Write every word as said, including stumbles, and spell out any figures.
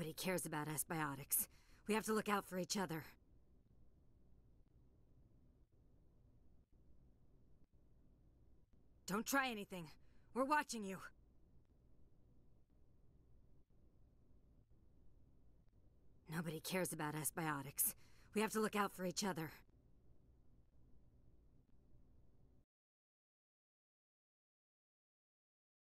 Nobody cares about us biotics. We have to look out for each other. Don't try anything. We're watching you. Nobody cares about us biotics. We have to look out for each other.